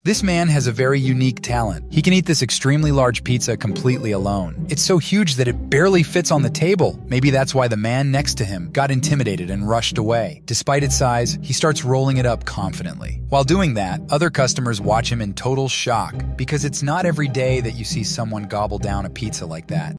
This man has a very unique talent. He can eat this extremely large pizza completely alone. It's so huge that it barely fits on the table. Maybe that's why the man next to him got intimidated and rushed away. Despite its size, he starts rolling it up confidently. While doing that, other customers watch him in total shock because it's not every day that you see someone gobble down a pizza like that.